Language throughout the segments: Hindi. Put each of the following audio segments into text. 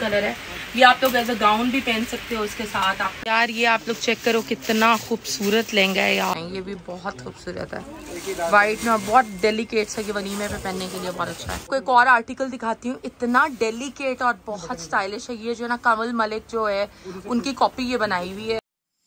कलर है। ये आप लोग एज अ गाउन भी पहन सकते हो उसके साथ। आप यार ये आप लोग चेक करो कितना खूबसूरत लहंगा है यार, ये भी बहुत खूबसूरत है। वाइट में बहुत डेलिकेट सा, ये वनीमे पे पहनने के लिए बहुत अच्छा है। कोई एक और आर्टिकल दिखाती हूँ, इतना डेलिकेट और बहुत स्टाइलिश है। ये जो ना कमल मलिक जो है उनकी कॉपी ये बनाई हुई है।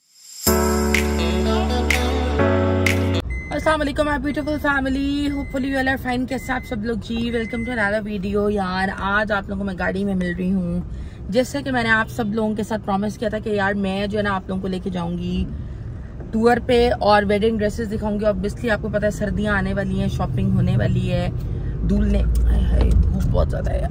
अस्सलाम वालेकुम my beautiful family, hopefully you all are fine. कैसे आप सब लोग जी? Welcome to another video. यार आज आप लोगों को मैं गाड़ी में मिल रही हूँ। जैसे कि मैंने आप सब लोगों के साथ प्रॉमिस किया था कि यार मैं जो है ना आप लोगों को लेके जाऊंगी टूर पे और वेडिंग ड्रेसेस दिखाऊंगी। ऑब्वियसली आपको पता है सर्दियाँ आने वाली हैं, शॉपिंग होने वाली है, दूल्हे धूप बहुत ज्यादा है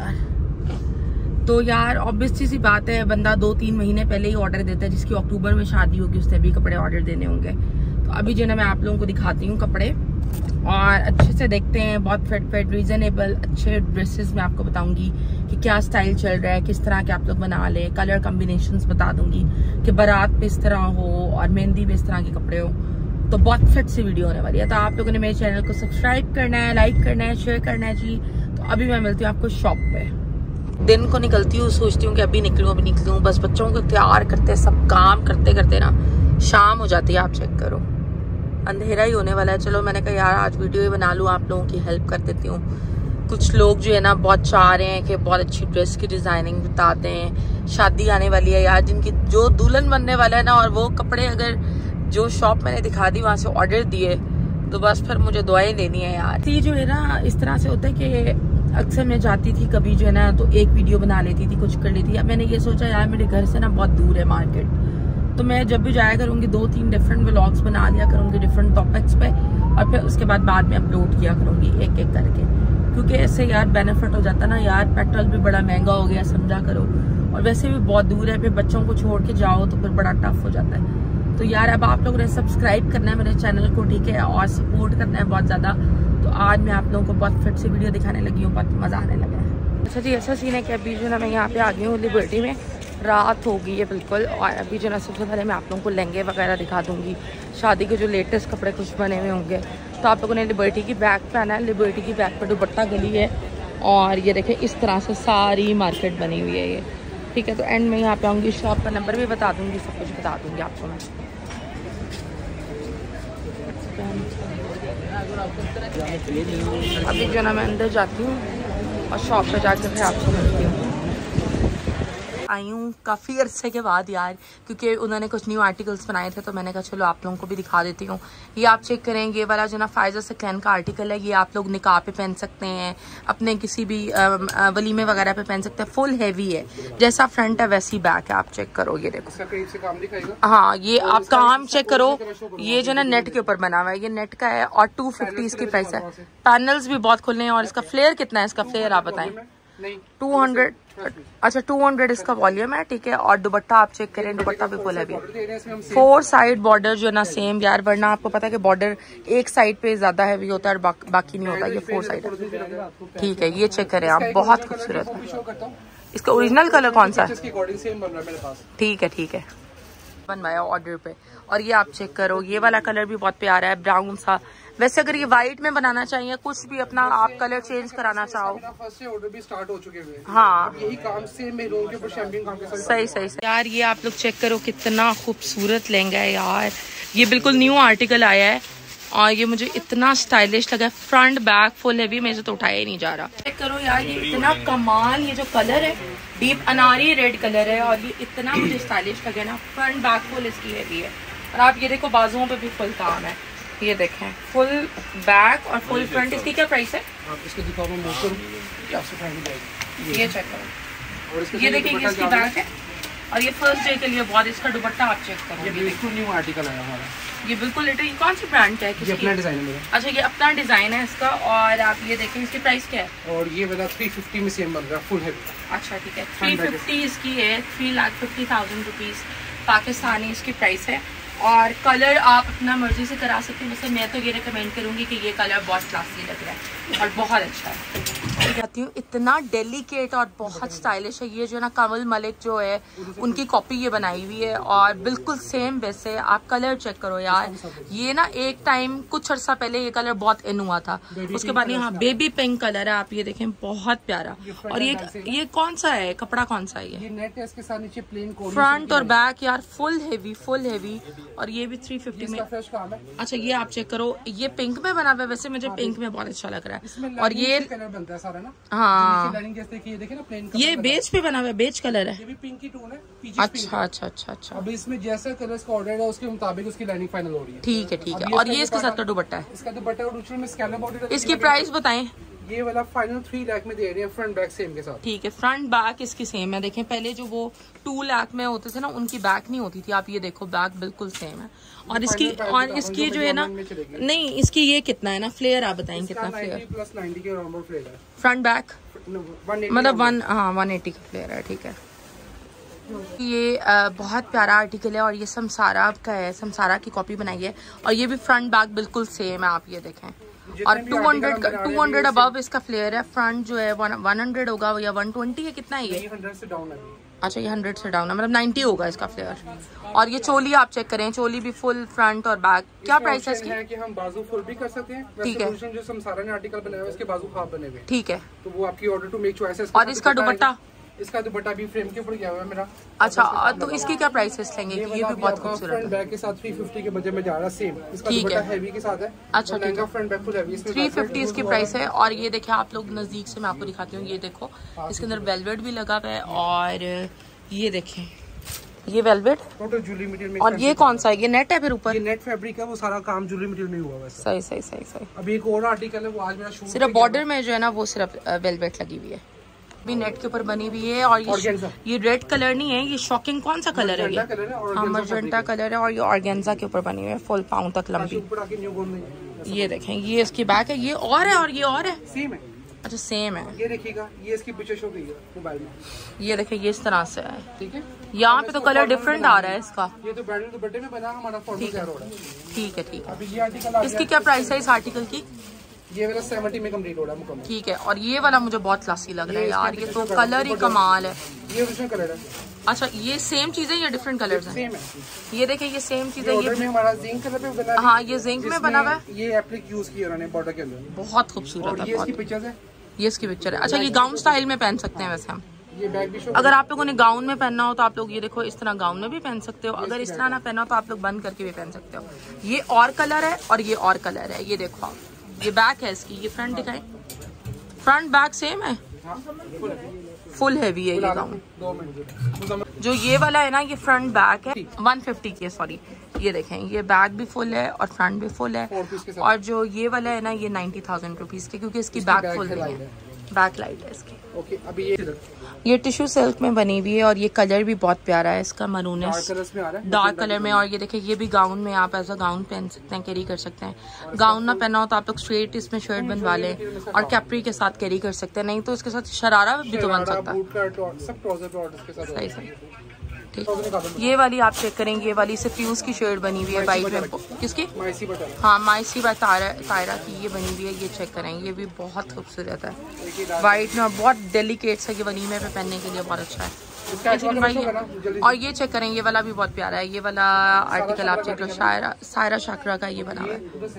यार। तो यार ऑब्वियसली सी बात है, बंदा 2-3 महीने पहले ही ऑर्डर देता है। जिसकी अक्टूबर में शादी होगी उसने भी कपड़े ऑर्डर देने होंगे। तो अभी जो है मैं आप लोगों को दिखाती हूँ कपड़े और अच्छे से देखते हैं। बहुत फिट रीजनेबल अच्छे ड्रेसेस मैं आपको बताऊंगी कि क्या स्टाइल चल रहा है, किस तरह के आप लोग बना ले, कलर कॉम्बिनेशंस बता दूंगी कि बारात पे इस तरह हो और मेहंदी पे इस तरह के कपड़े हो। तो बहुत फिट सी वीडियो होने वाली है। तो आप लोगों ने मेरे चैनल को सब्सक्राइब करना है, लाइक करना है, शेयर करना है जी। तो अभी मैं मिलती हूँ आपको शॉप पे। दिन को निकलती हूँ, सोचती हूँ कि अभी निकलूँ, बस बच्चों को तैयार करते सब काम करते करते ना शाम हो जाती है। आप चेक करो अंधेरा ही होने वाला है। चलो मैंने कहा यार आज वीडियो ही बना लूँ, आप लोगों की हेल्प कर देती हूँ। कुछ लोग जो है ना बहुत चाह रहे हैं कि बहुत अच्छी ड्रेस की डिजाइनिंग बताते हैं। शादी आने वाली है यार, जिनकी जो दुल्हन बनने वाला है ना, और वो कपड़े अगर जो शॉप मैंने दिखा दी वहां से ऑर्डर दिए तो बस फिर मुझे दुआएं देनी है यार। जो है ना इस तरह से होता है कि अक्सर मैं जाती थी कभी जो है ना तो एक वीडियो बना लेती थी, कुछ कर लेती थी। अब मैंने ये सोचा यार मेरे घर से ना बहुत दूर है मार्केट, तो मैं जब भी जाया करूंगी 2-3 डिफरेंट व्लॉग्स बना लिया करूंगी डिफरेंट टॉपिक्स पे, और फिर उसके बाद में अपलोड किया करूंगी एक एक करके। क्योंकि ऐसे यार बेनिफिट हो जाता ना यार, पेट्रोल भी बड़ा महंगा हो गया समझा करो, और वैसे भी बहुत दूर है, फिर बच्चों को छोड़ के जाओ तो फिर बड़ा टफ हो जाता है। तो यार अब आप लोगों ने सब्सक्राइब करना है मेरे चैनल को, ठीक है, और सपोर्ट करना है बहुत ज्यादा। तो आज मैं आप लोगों को बहुत फिट से वीडियो दिखाने लगी हूँ, बहुत मजा आने लगा है। अच्छा जी, ऐसा सीन है कि अभी जो ना मैं यहाँ पे आ गई हूँ लिबर्टी में, रात हो गई है बिल्कुल। और अभी जो ना सबसे पहले मैं आप लोगों को लहंगे वगैरह दिखा दूंगी, शादी के जो लेटेस्ट कपड़े कुछ बने हुए होंगे। तो आप लोगों ने लिबर्टी की बैग पहना है, लिबर्टी की बैग पर दुपट्टा गली है, और ये देखें इस तरह से सारी मार्केट बनी हुई है ये, ठीक है। तो एंड में यहाँ पे आऊँगी, शॉप का नंबर भी बता दूँगी, सब कुछ बता दूँगी आपको मैं। अभी जो ना मैं अंदर जाती हूँ और शॉप पे जाकर फिर आपसे मिलती हूँ। आई हूँ काफ़ी अरसे के बाद यार, क्योंकि उन्होंने कुछ न्यू आर्टिकल्स बनाए थे तो मैंने कहा चलो आप लोगों को भी दिखा देती हूँ। ये आप चेक करें, ये वाला जो ना फाइज़ा सकलैन का आर्टिकल है, ये आप लोग निकाह पे पहन सकते हैं, अपने किसी भी वलीमे वगैरह पे पहन सकते हैं। फुल हैवी है, जैसा फ्रंट है वैसी बैक है। आप चेक करो, ये देखो, हाँ ये आप काम चेक करो। ये जो ना नेट के ऊपर बना हुआ है, ये नेट का है और 250 इसकी प्राइस है। पैनल्स भी बहुत खुले हैं। और इसका फ्लेयर कितना है? इसका फ्लेयर आप बताएं। 200, अच्छा 200 इसका वॉल्यूम है, ठीक है। और दुपट्टा आप चेक करें, दुपट्टा भी फुल है भी। 4 साइड बॉर्डर जो है ना सेम यार, वरना आपको पता है कि बॉर्डर एक साइड पे ज्यादा हैवी होता है और बाकी नहीं होता। ये 4 साइड है, ठीक है। ये चेक करें आप, बहुत खूबसूरत है। इसका ओरिजिनल कलर कौन सा है? ठीक है, ठीक है, बनवाया ऑर्डर पे। और ये आप चेक करो, ये वाला कलर भी बहुत प्यारा है, ब्राउन सा। वैसे अगर ये व्हाइट में बनाना चाहिए, कुछ भी अपना आप कलर चेंज कराना चाहो, फर्स्ट से ऑर्डर भी स्टार्ट हो चुके हैं। हाँ यही काम से मेहरून के ऊपर शैम्पेन काम के साथ। सही यार। ये आप लोग चेक करो कितना खूबसूरत लहंगा है यार, ये बिल्कुल न्यू आर्टिकल आया है और ये मुझे इतना स्टाइलिश लगा। फ्रंट बैक फुल हैवी, मेरे से तो उठाया ही नहीं जा रहा। चेक करो यार, ये इतना कमाल, ये जो कलर है डीप अनारी रेड कलर है और ये इतना मुझे स्टाइलिश लगा ना। फ्रंट बैक फुल इसकी हैवी है, और आप ये देखो बाजुओं पे भी फुल काम है। ये देखें फुल बैक और फुल फ्रंट। इसकी क्या प्राइस है? इसके दिखाओ मौसम ये चेक करो, ये देखिए इसकी बैक है और ये फर्स्ट डे के लिए बहुत। इसका दुपट्टा आप चेक करो, ये बिल्कुल न्यू आर्टिकल है हमारा, ये बिल्कुल लेटेस्ट। ये कौन सी ब्रांड का है? ये अपना डिजाइन है मेरा। अच्छा ये अपना डिजाइन है इसका। और आप ये देखें इसकी प्राइस क्या है? और ये वाला 350 में सेम बन रहा है, फुल है। अच्छा ठीक है, 350 इसकी है, 3,50,000 रुपीज पाकिस्तानी इसकी प्राइस है। और कलर आप अपना मर्जी से करा सकते हैं। वैसे मैं तो ये रिकमेंड करूंगी कि ये कलर बहुत क्लासी लग रहा है और बहुत अच्छा है। दिखाती हूँ। इतना डेलिकेट और बहुत स्टाइलिश है ये, जो ना कमल मलिक जो है उनकी कॉपी ये बनाई हुई है और बिल्कुल सेम वैसे। आप कलर चेक करो यार, ये ना एक टाइम कुछ अर्सा पहले ये कलर बहुत इन हुआ था, उसके बाद यहाँ बेबी पिंक कलर है, आप ये देखें बहुत प्यारा। और ये कौन सा है कपड़ा, कौन सा है ये नेट है, इसके साथ नीचे प्लेन फ्रंट और बैक यार फुल हेवी। और ये भी 350 में। अच्छा ये आप चेक करो, ये पिंक में बना हुआ है, वैसे मुझे पिंक में बहुत अच्छा लग रहा है। और ये कलर बनता है सारा ना, हाँ जैसे कि ये देखे ना प्लेन, ये बेज पे बना हुआ है, बेज कलर है, ये भी पिंक की टोन है। अच्छा। अभी इसमें जैसा कलर का ऑर्डर है उसके मुताबिक उसकी लाइनिंग फाइनल हो रही है। ठीक है। और ये इसके साथ का दुपट्टा है, इसका दुपट्टा और में स्कैलप बॉर्डर। इसकी प्राइस बताएं। ये वाला फाइनल 3 लाख में दे रहे हैं, फ्रंट बैक सेम के साथ। ठीक है, फ्रंट बैक इसकी सेम है। देखें पहले जो वो 2 लाख में होते थे ना, उनकी बैक नहीं होती थी, आप ये देखो बैक बिल्कुल सेम है। और इसकी जो है ना, नहीं इसकी ये कितना है ना फ्लेयर, आप बताएं कितना फ्लेयर। प्लस 90 के अराउंड फ्लेयर है फ्रंट बैक, मतलब 180 का फ्लेयर है। ठीक है, ये बहुत प्यारा आर्टिकल है और ये समसारा का है, समसारा की कॉपी बनाई है और ये भी फ्रंट बैक बिल्कुल सेम है, आप ये देखें। और 200 अबव इसका फ्लेयर है। फ्रंट जो है 100 होगा या 120 है, कितना है ये? 100 से डाउन है। अच्छा ये 100 से डाउन है, मतलब 90 होगा इसका फ्लेयर। और ये चोली आप चेक करें, चोली भी फुल फ्रंट और बैक। क्या प्राइस है इसकी? है कि हम बाजू फुल भी कर सकते हैं। ठीक है, जो समसारा ने आर्टिकल बनाया है उसके बाजू हाफ बने हुए। ठीक है, तो वो आपकी ऑर्डर टू मेक चॉइस है। और इसका दुपट्टा, इसका दुपट्टा भी फ्रेम के ऊपर गया हुआ है मेरा। अच्छा, तो इसकी क्या प्राइसेस लेंगे? ये भी बहुत खूबसूरत है। फ्रंट बैक के साथ 350 के बजट में जा रहा है सेम। इसका दुपट्टा हैवी के साथ है। अच्छा ठीक है, फ्रंट बैक फुल हैवी, 350 इसकी प्राइस है। और ये देखिए आप लोग नजदीक से मैं आपको दिखाती हूँ, ये देखो इसके अंदर वेलवेट भी लगा हुआ है। और ये देखें ये वेलवेट टोटल जूलरी मटेरियल में। और ये कौन सा है? ये नेट है फिर ऊपर? ये नेट फैब्रिक है, वो सारा काम जूलरी मटेरियल में हुआ है। सही। अभी एक और आर्टिकल है, वो आज मेरा शूट सिर्फ बॉर्डर में जो है ना वो सिर्फ वेलवेट लगी हुई है, भी नेट के ऊपर बनी हुई है। और ये रेड कलर नहीं है, ये शॉकिंग कौन सा कलर है? ये हाँ मजेंटा कलर है और ये ऑर्गेन्जा के ऊपर बनी हुई है, फुल पाउंड तक लंबी। ये देखें ये इसकी बैक है, ये और है और ये और है, सेम है। अच्छा सेम है। ये देखिएगा, ये इसकी पिक्चर शो गई है मोबाइल में। ये देखिए ये इस तरह से है, ठीक है। यहाँ पे तो कलर डिफरेंट आ रहा है इसका। ये तो ब्राइडल दुपट्टे में बना हमारा फॉर्मल तैयार हो रहा है। ठीक है। अभी ये आर्टिकल इसकी क्या प्राइस है इस आर्टिकल की? ये वाला 70 में कंप्लीट हो रहा है मुकम्मल। ठीक है, और ये वाला मुझे बहुत क्लासी लग रहा है यार, ये तो कलर ही कमाल है। ये ओरिजिनल कलर है। अच्छा ये सेम चीज है या डिफरेंट कलर्स हैं? सेम है। ये देखिए ये सेम चीज है, ये हमारा जिंक कलर पे बना है। हाँ ये जिंक में बना हुआ है। ये एप्लिक यूज किया उन्होंने बॉर्डर के अंदर, बहुत खूबसूरत है। ये इसकी पिक्चर्स है, ये इसकी पिक्चर है। अच्छा ये गाउन स्टाइल में पहन सकते हैं वैसे हम। ये बैग भी शो। अगर आप लोगों ने गाउन में पहनना हो तो आप लोग ये देखो इस तरह गाउन में भी पहन सकते हो। अगर इस तरह ना पहना हो तो आप लोग बंद करके भी पहन सकते हो। ये और कलर है और ये और कलर है, ये देखो आप। ये बैक है इसकी, ये फ्रंट दिखाए, फ्रंट बैक सेम है, फुल हैवी है ये गाउन। जो ये वाला है ना ये फ्रंट बैक है 150 की, सॉरी ये देखें ये बैक भी फुल है और फ्रंट भी फुल है। और जो ये वाला है ना ये 90,000 रुपीज के, क्योंकि इसकी बैक फुल नहीं है, बैक लाइट है इसकी। ओके, अभी ये टिश्यू सिल्क में बनी हुई है और ये कलर भी बहुत प्यारा है इसका, मरूनिश डार्क कलर में। और ये देखिए ये भी गाउन में आप ऐसा गाउन पहन सकते हैं, कैरी कर सकते हैं। गाउन ना पहना हो तो आप लोग स्ट्रेट इसमें शर्ट बनवा लें और कैप्री के साथ कैरी कर सकते हैं, नहीं तो इसके साथ शरारा भी तो बन सकता है। सही ठीक। ये वाली आप चेक करेंगे, ये वाली से फ्यूज की शर्ट बनी हुई है वाइट में। किसकी? हाँ माइसी बाय तायरा की ये बनी हुई है, ये चेक करें, ये भी बहुत खूबसूरत है वाइट में, बहुत डेलिकेट सा, ये वलीमे पे पहनने के लिए बहुत अच्छा है। और ये चेक करें, ये वाला भी बहुत प्यारा है। ये वाला आर्टिकल आप चेक करो, सायरा शाकरा का ये बना हुआ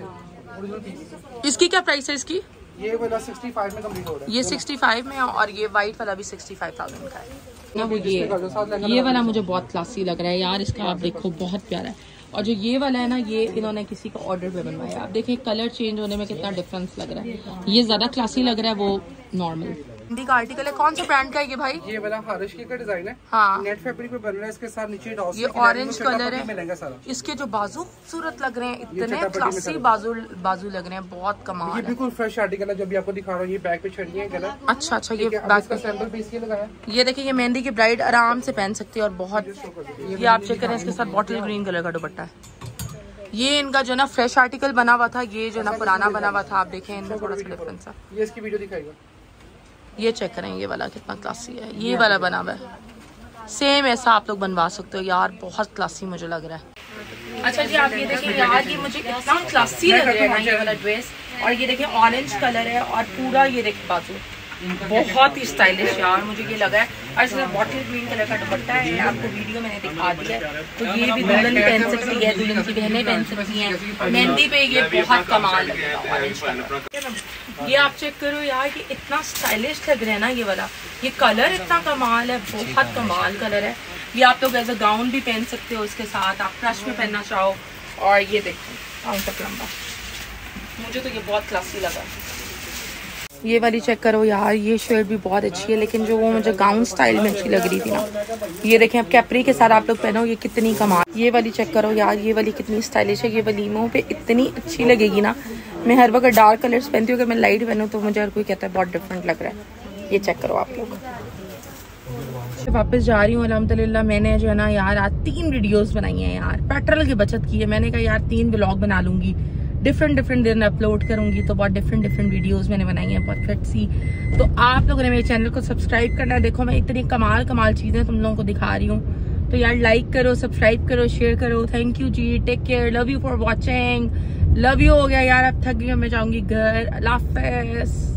है। इसकी क्या प्राइस है इसकी? ये वाला 65 में कंप्लीट हो रहा है। ये 65 में और ये वाइट वाला भी 65,000 का है ना। वो ये वाला मुझे बहुत क्लासी लग रहा है यार, इसका आप देखो बहुत प्यारा है। और जो ये वाला है ना ये इन्होंने किसी का ऑर्डर पे बनवाया, आप देखें कलर चेंज होने में कितना डिफरेंस लग रहा है। ये ज्यादा क्लासी लग रहा है, वो नॉर्मल हिंदी का आर्टिकल है। कौन सा ब्रांड का है ये भाई? ये वाला हारिश का डिजाइन है। हाँ नेट फैब्रिक पे बन रहा है, इसके साथ नीचे ये ऑरेंज कलर है। इसके जो बाजू खूबसूरत लग रहे हैं, इतने क्लासी बाजू लग रहे हैं, बहुत कमाल है। ये बिल्कुल फ्रेश आर्टिकल है, जो भी आपको दिखा रहा हूँ। ये बैक पे चढ़ी है गला। अच्छा ये बैक का सैंपल पीस ये लगाया। ये देखिए ये मेहंदी की ब्राइड आराम से पहन सकती है और बहुत, ये आप चेक करें, इसके साथ बॉटल ग्रीन कलर का दुपट्टा है। ये इनका जो ना फ्रेश आर्टिकल बना हुआ था, ये जो ना पुराना बना हुआ था, आप देखें इनमें थोड़ा सा डिफरेंस है। ये इसकी वीडियो दिखाएगा, ये चेक करें, ये वाला कितना क्लासी है। ये वाला बना हुआ है सेम, ऐसा आप लोग बनवा सकते हो यार, बहुत क्लासी मुझे लग रहा है। अच्छा जी आप ये देखिए यार, ये मुझे इतना क्लासी लग रहा है ये वाला ड्रेस। और ये देखिए ऑरेंज कलर है और पूरा ये देखिए बाजू, बहुत ही स्टाइलिश यार मुझे ये लगा है। और इसमें बॉटल ग्रीन कलर का दुपट्टा है, आपको वीडियो मैंने दिखा दिया है। तो ये भी दुल्हन पहन सकती है, दुल्हन की बहनें पहन सकती हैं। मेहंदी पे ये बहुत कमाल लगेगा ऑरेंज कलर। ये आप चेक करो यार, ये इतना स्टाइलिश लग रहा है ना ये वाला, ये कलर इतना कमाल है, बहुत कमाल कलर है। ये आप लोग एज अ गाउन भी पहन सकते हो, इसके साथ आप क्रश में पहनना चाहो। और ये देखो पाँव तक लंबा, मुझे तो ये बहुत क्लासी लगा। ये वाली चेक करो यार, ये शर्ट भी बहुत अच्छी है, लेकिन जो वो मुझे गाउन स्टाइल में अच्छी लग रही थी ना, ये देखें अब कैपरी के साथ आप लोग पहनो, ये कितनी कमाल। ये वाली चेक करो यार, ये वाली कितनी स्टाइलिश है, ये वलीमों पे इतनी अच्छी लगेगी ना। मैं हर वक्त डार्क कलर्स पहनती हूँ, अगर मैं लाइट पहनूँ तो मुझे हर कोई कहता है बहुत डिफरेंट लग रहा है। ये चेक करो आप लोग। वापस जा रही हूँ अल्हम्दुलिल्लाह। मैंने जो है ना यार आज 3 वीडियोस बनाई हैं यार, पेट्रोल की बचत की है। मैंने कहा यार 3 व्लॉग बना लूंगी, डिफरेंट दिन अपलोड करूंगी, तो बहुत डिफरेंट वीडियोस मैंने बनाई हैं, बहुत फिट सी। तो आप लोगों ने मेरे चैनल को सब्सक्राइब करना है। देखो मैं इतनी कमाल चीजें तुम लोगों को दिखा रही हूँ, तो यार लाइक करो, सब्सक्राइब करो, शेयर करो। थैंक यू जी, take care, love you for watching. Love you हो गया यार, अब थक गई, मैं जाऊंगी घर। अल्लाह हाफिज़।